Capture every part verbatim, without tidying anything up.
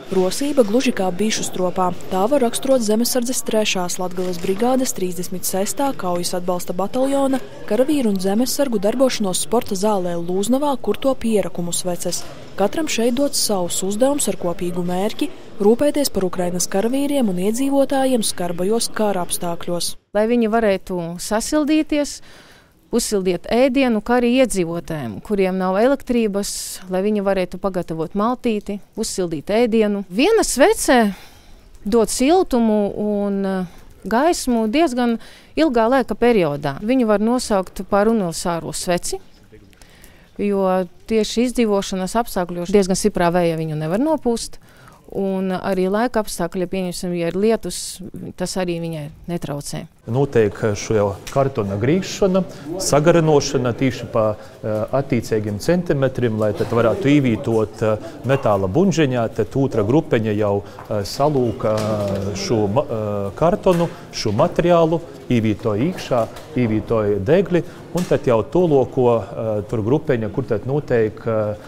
Rosība gluži kā bišu stropā. Tā var raksturot Zemesardzes trešās Latgales brigādes trīsdesmit sestā kaujas atbalsta bataljona karavīru un zemesargu darbošanos sporta zālē Lūznavā, kur top ierakumu sveces. Katram šeit dots savus uzdevums ar kopīgu mērķi – rūpēties par Ukrainas karavīriem un iedzīvotājiem skarbajos kara apstākļos. Lai viņi varētu sasildīties, uzsildiet ēdienu, kā arī iedzīvotājiem, kuriem nav elektrības, lai viņi varētu pagatavot maltīti, uzsildīt ēdienu. Viena svece dod siltumu un gaismu diezgan ilgā laika periodā. Viņu var nosaukt par universālo sveci, jo tieši izdzīvošanas apstākļos diezgan stiprā vēja viņu nevar nopūst. Un arī laika apstākļi, pieņemsim, ja ir lietus, tas arī viņai netraucē. Notiek šo kartona grīšana, sagarinošana tīši pa attīcīgiem centimetriem, lai tad varētu īvītot metāla buņģeņā, tad otra grupeņa jau salūka šo kartonu, šo materiālu, īvītoja iekšā, īvītoja degli, un tad jau toloko tur grupeņa, kur tad notiek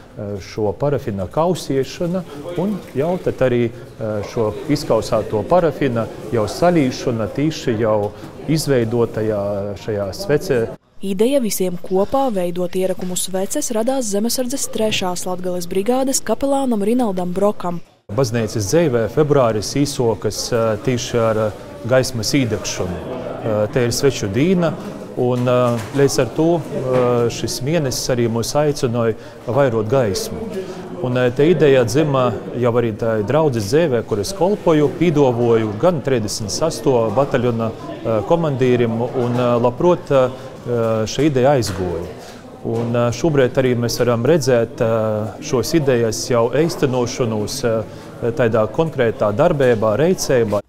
šo parafina kausiešana, un jau tad arī šo izkausāto parafina jau salīšana tīši jau izveidotajā šajā svecē. Ideja visiem kopā veidot ierakumu sveces radās Zemesardzes trešās Latgales brigādes kapelānam Rinaldam Brokam. Baznīcas dzīvē februāris īsokas tīši ar gaismas īdegšanu. Te ir sveču dīna, un līdz ar to šis mēnesis arī mūs aicināja vairot gaismu. Un te ideja dzima jau arī tā draudzes dzīvē, kur es kolpoju, pīdovoju gan trīsdesmit sesto bataljona komandīrim, un labprot šī ideja aizgoja. Un šobrīd arī mēs varam redzēt šos idejas jau eistenošanos tādā konkrētā darbībā, reicībā.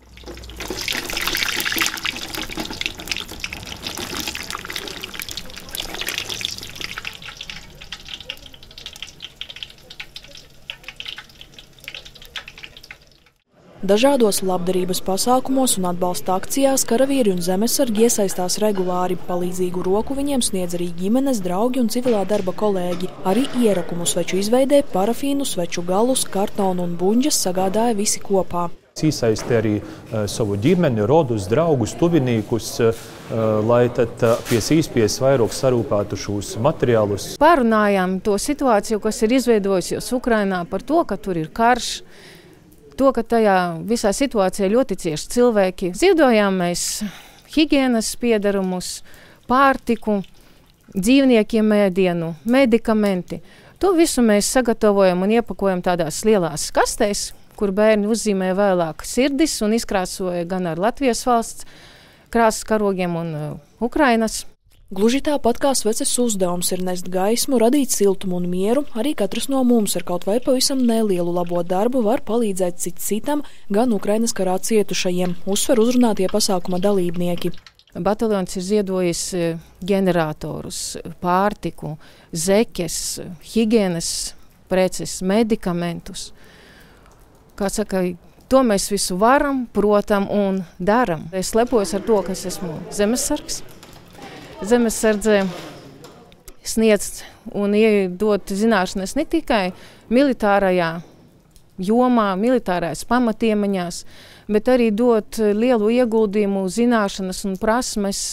Dažādos labdarības pasākumos un atbalsta akcijās karavīri un zemesargi iesaistās regulāri. Palīdzīgu roku viņiem sniedz arī ģimenes, draugi un civilā darba kolēģi. Arī ierakumu sveču izveidē parafīnu, sveču galus, kartonu un buņģes sagādāja visi kopā. Īsaisti arī savu ģimeni, rodus, draugus, tuvinīkus, lai tad pēc īspies vairāk sarūpētu šos materiālus. Pārunājām to situāciju, kas ir izveidojusies Ukrainā par to, ka tur ir karš. To, ka tajā visā situācijā ļoti cieši cilvēki. Ziedojām mēs higienas piedarumus, pārtiku, dzīvniekiem ēdienu, medikamenti. To visu mēs sagatavojam un iepakojam tādās lielās kastēs, kur bērni uzzīmē vēlāk sirdis un izkrāsoja gan ar Latvijas valsts krāsas karogiem un uh, Ukrainas. Gluži tāpat kā sveces uzdevums ir nest gaismu, radīt siltumu un mieru, arī katrs no mums ar kaut vai pavisam nelielu labo darbu var palīdzēt cits citam, gan Ukrainas karā cietušajiem, uzsver uzrunātie pasākuma dalībnieki. Bataljons ir ziedojis ģeneratorus, pārtiku, zeķes, higienas preces, medikamentus. Kā saka, to mēs visu varam, protam un daram. Es lepojos ar to, ka es esmu zemesargs. Zemesardzē sniedz un iedot zināšanas ne tikai militārajā jomā, militārās pamatiemaņās, bet arī dot lielu ieguldījumu zināšanas un prasmes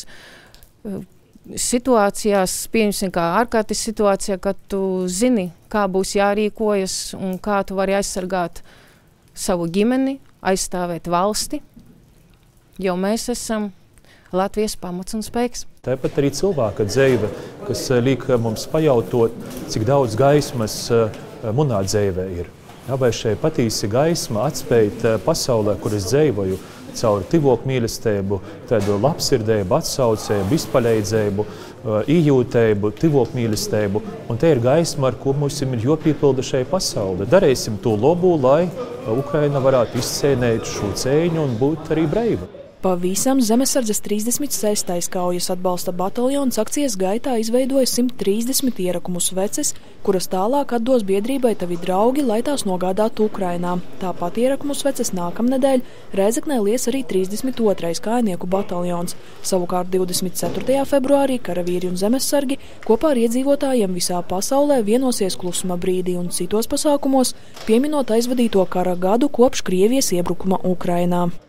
situācijās, pieņemsim kā ārkārtas situācijā, kad tu zini, kā būs jārīkojas un kā tu vari aizsargāt savu ģimeni, aizstāvēt valsti, jo mēs esam Latvijas pamats un spēks. Tāpat arī cilvēka dzīve, kas liek mums pajautot, cik daudz gaismas munā dzīvē ir. Vai šeit patīsi gaisma atspēt pasaulē, kur es dzīvoju, caur tivoku mīlestību, tādu labsirdību, atsaucējumu, izpaļēdzību, ījūtību, tivoku mīlestību. Un te ir gaisma, ar ko mums ir jopīpilda šai pasaulē. Darēsim to labu, lai Ukraina varētu izcīnīt šo cīņu un būt arī brīva. Pavisam Zemesardzes trīsdesmit sestais kaujas atbalsta bataljons akcijas gaitā izveidoja simt trīsdesmit ierakumu sveces, kuras tālāk atdos biedrībai Tavi draugi, lai tās nogādātu Ukrainā. Tāpat ierakumu sveces nākamnedēļ Rēzeknē lies arī trīsdesmit otrais kājnieku bataljons. Savukārt divdesmit ceturtajā februārī karavīri un zemesargi kopā ar iedzīvotājiem visā pasaulē vienosies klusuma brīdī un citos pasākumos, pieminot aizvadīto kara gadu kopš Krievijas iebrukuma Ukrainā.